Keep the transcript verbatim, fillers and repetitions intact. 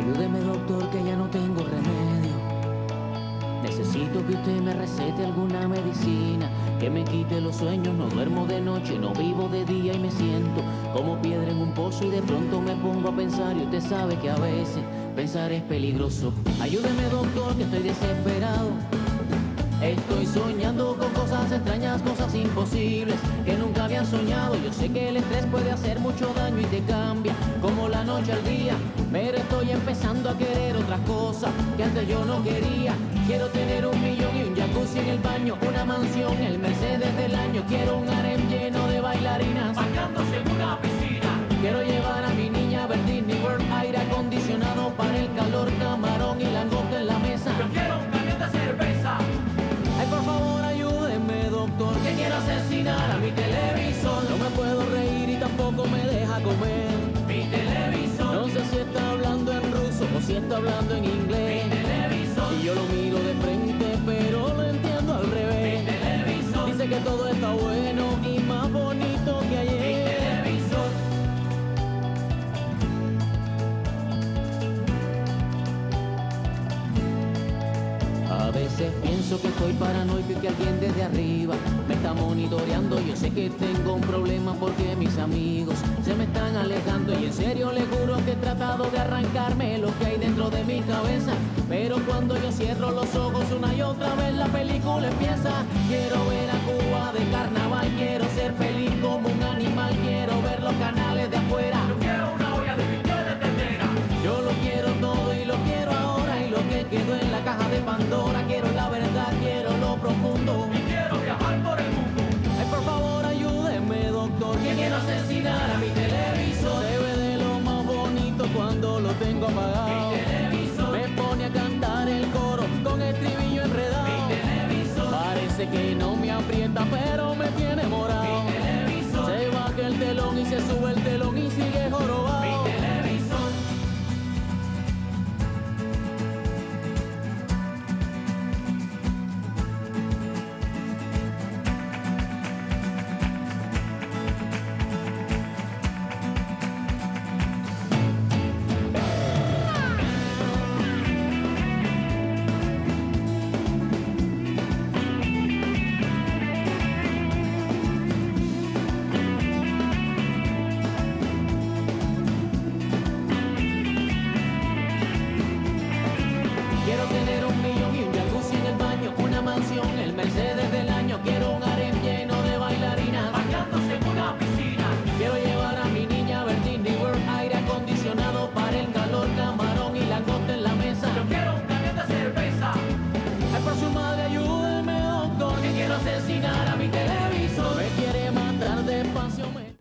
Ayúdeme, doctor, que ya no tengo remedio. Necesito que usted me recete alguna medicina que me quite los sueños. No duermo de noche, no vivo de día y me siento como piedra en un pozo y de pronto me pongo a pensar y usted sabe que a veces pensar es peligroso. Ayúdeme, doctor, que estoy desesperado. Estoy soñando con cosas extrañas, cosas imposibles que nunca había soñado. Yo sé que el estrés puede hacer mucho daño y te cambia como la noche al día, pero estoy empezando a querer otras cosas que antes yo no quería. Quiero tener un millón y un jacuzzi en el baño, una mansión, el Mercedes del año. Quiero un harem lleno de bailarinas bañándose en una piscina. Quiero llevar a mi niña a ver Disney World, aire acondicionado para el calor, camarón y langosta en la mesa. Yo quiero un camión de cerveza. Ay, por favor, ayúdeme, doctor, que quiero asesinar a mi televisor. No me puedo reír y tampoco me deja comer. Mi televisor. No sé si está hablando en ruso o si está hablando en inglés. Mi televisor. Y yo lo miro de frente, pero lo entiendo al revés. Mi televisor. Dice que todo está bueno y más bonito que Mi ayer. televisor. A veces pienso que estoy paranoico y que alguien desde arriba me está monitoreando. Yo sé que tengo un problema porque mis amigos se me están alejando. Y en serio les juro que he tratado de arrancarme lo que hay dentro de mi cabeza, pero cuando yo cierro los ojos una y otra vez la película empieza. Quiero ver a Cuba de carnaval, quiero ser feliz como un animal, quiero ver los canales de afuera. Yo quiero una olla de bistec de ternera. Yo lo quiero todo y lo quiero ahora, y lo que quedó en la caja de Pandora. Quiero la verdad, quiero lo profundo Y quiero viajar por el mundo. Ay, por favor, ayúdeme, doctor, que quiero asesinar a mi televisor. Se ve de lo más bonito cuando lo tengo apagado. Mi televisor. Me pone a cantar el coro con estribillo enredado. Mi televisor. Parece que no me aprieta, pero me tiene morado. Mi televisor. Se baja el telón y se sube el telón y sigue jorobado. Mi televisor. Quiero tener un millón y un jacuzzi en el baño, una mansión, el Mercedes del año. Quiero un harem lleno de bailarinas Bañándose en una piscina. Quiero llevar a mi niña a ver Disney World, aire acondicionado para el calor, camarón y langosta en la mesa. Yo quiero un camión de cerveza. Ay, por su madre, ayúdeme, doctor, que quiero asesinar a mi televisor. Me quiere matar despacio, me...